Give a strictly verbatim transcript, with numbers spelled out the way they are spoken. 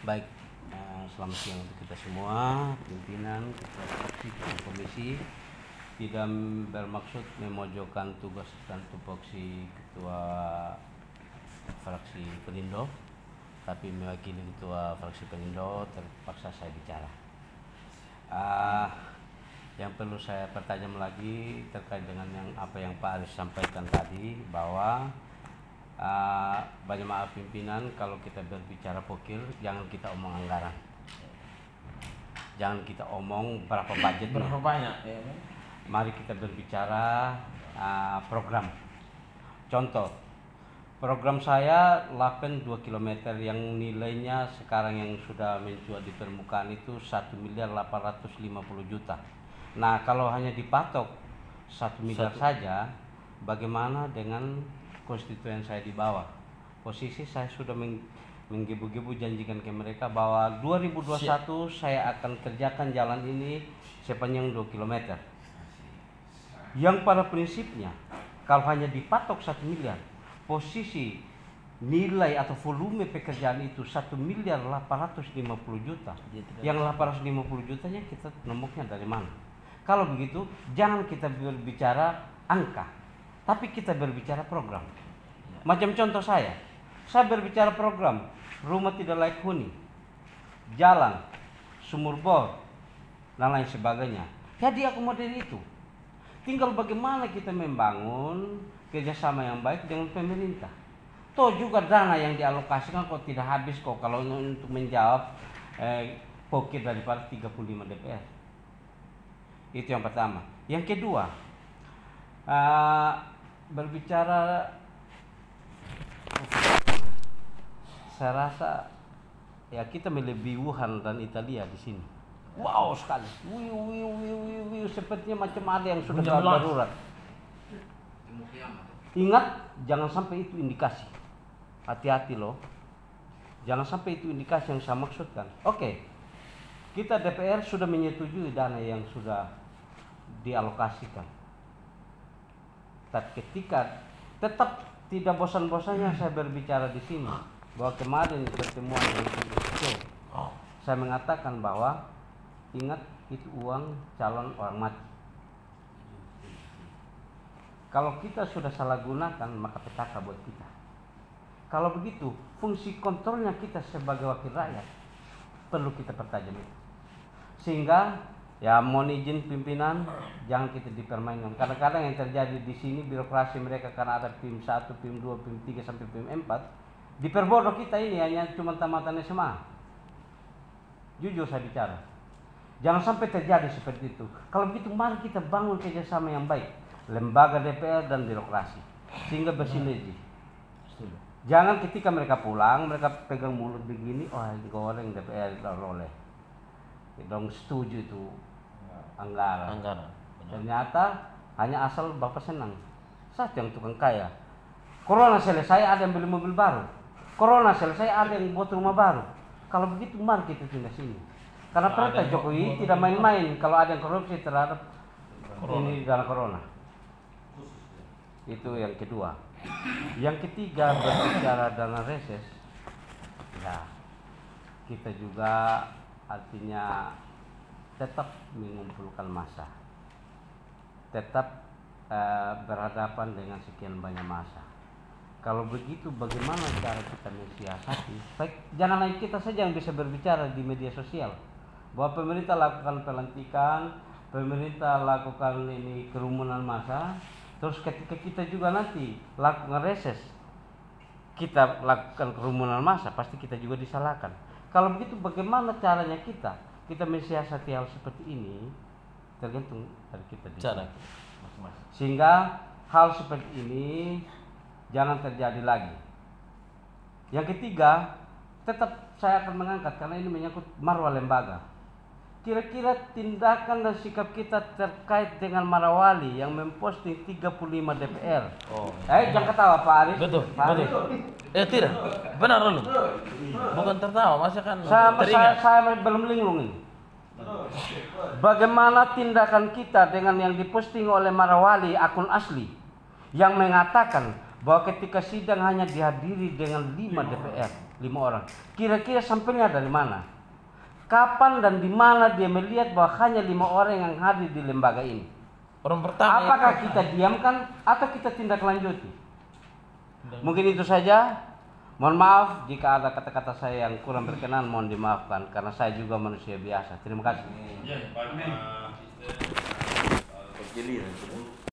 Baik, uh, selamat siang untuk kita semua, pimpinan, ketua fraksi, ketua komisi. Tidak bermaksud memojokkan tugas dan tupoksi ketua fraksi Perindo, tapi mewakili ketua fraksi Perindo terpaksa saya bicara. Uh, yang perlu saya pertajam lagi terkait dengan yang apa yang Pak Aris sampaikan tadi, bahwa Uh, banyak maaf pimpinan, kalau kita berbicara pokil jangan kita omong anggaran, jangan kita omong berapa budgetnya, berapa banyak ya. Mari kita berbicara uh, program. Contoh, program saya Lapen dua kilometer yang nilainya sekarang yang sudah mencuat di permukaan itu satu miliar delapan ratus lima puluh juta. Nah, kalau hanya dipatok satu miliar satu. saja, bagaimana dengan konstituen saya di bawah? Posisi saya sudah menggebu-gebu janjikan ke mereka bahwa dua ribu dua puluh satu Siap. Saya akan kerjakan jalan ini sepanjang dua kilometer. Yang pada prinsipnya kalau hanya dipatok satu miliar, posisi nilai atau volume pekerjaan itu satu miliar delapan ratus lima puluh juta. Yang delapan ratus lima puluh jutanya kita nomoknya dari mana? Kalau begitu jangan kita berbicara angka, tapi kita berbicara program. Macam contoh saya, saya berbicara program, rumah tidak layak huni, jalan, sumur bor, dan lain sebagainya. Jadi akomodir itu. Tinggal bagaimana kita membangun kerjasama yang baik dengan pemerintah. Toh juga dana yang dialokasikan kok tidak habis kok kalau untuk menjawab eh, pokir daripada tiga puluh lima D P R. Itu yang pertama. Yang kedua, uh, berbicara, saya rasa ya kita melebihi Wuhan dan Italia di sini. Wow sekali, wiu wiu wiu wiu, wiu. Sepertinya macam ada yang sudah darurat. Ingat, jangan sampai itu indikasi. Hati-hati loh, jangan sampai itu indikasi yang saya maksudkan. Oke, kita D P R sudah menyetujui dana yang sudah dialokasikan. Tapi ketika tetap tidak bosan-bosannya saya berbicara di sini bahwa kemarin pertemuan itu saya mengatakan bahwa ingat itu uang calon orang mati. Kalau kita sudah salah gunakan maka petaka buat kita. Kalau begitu fungsi kontrolnya kita sebagai wakil rakyat perlu kita pertajam itu. Sehingga ya mohon izin pimpinan, jangan kita dipermainkan. Kadang-kadang yang terjadi di sini birokrasi mereka karena ada P I M satu, P I M dua, P I M tiga sampai P I M empat, diperbodoh kita ini hanya cuma tamatan S M A. Jujur saya bicara, jangan sampai terjadi seperti itu. Kalau begitu mari kita bangun kerjasama yang baik, lembaga D P R dan birokrasi, sehingga bersinergi. Jangan ketika mereka pulang mereka pegang mulut begini, oh digoreng D P R tidak oleh. Dong setuju itu anggaran. Anggaran. Ternyata hanya asal Bapak senang. Saya yang tukang kaya. Corona selesai ada yang beli mobil baru. Corona selesai ada yang buat rumah baru. Kalau begitu mari kita tindak sini. Karena perintah Jokowi tidak main-main kalau ada yang korupsi terhadap corona. Ini dana corona. Itu yang kedua. Yang ketiga berbicara dana reses. Ya, kita juga artinya tetap mengumpulkan massa, tetap uh, berhadapan dengan sekian banyak massa. Kalau begitu bagaimana cara kita mensiasati? Baik, jangan hanya kita saja yang bisa berbicara di media sosial bahwa pemerintah lakukan pelantikan, pemerintah lakukan ini kerumunan massa, terus ketika kita juga nanti lakukan reses, kita lakukan kerumunan massa, pasti kita juga disalahkan. Kalau begitu bagaimana caranya kita kita mensiasati hal seperti ini, tergantung dari kita di cara. Sehingga hal seperti ini jangan terjadi lagi. Yang ketiga, tetap saya akan mengangkat karena ini menyangkut marwah lembaga. Kira-kira tindakan dan sikap kita terkait dengan Marawali yang memposting tiga puluh lima D P R. Oh. Eh, jangan ketawa Pak Aris. Betul, Pak Aris. betul. Eh tidak, benar lu. Bukan tertawa, masih kan saya, saya, saya belum linglung ini. Bagaimana tindakan kita dengan yang diposting oleh Marawali akun asli yang mengatakan bahwa ketika sidang hanya dihadiri dengan lima D P R, lima orang. Kira-kira sampelnya dari mana? Kapan dan di mana dia melihat bahwa hanya lima orang yang hadir di lembaga ini? Orang pertama. Apakah kita diamkan atau kita tindak lanjuti? Mungkin itu saja. Mohon maaf jika ada kata-kata saya yang kurang berkenan, mohon dimaafkan karena saya juga manusia biasa. Terima kasih. Ya, Pak.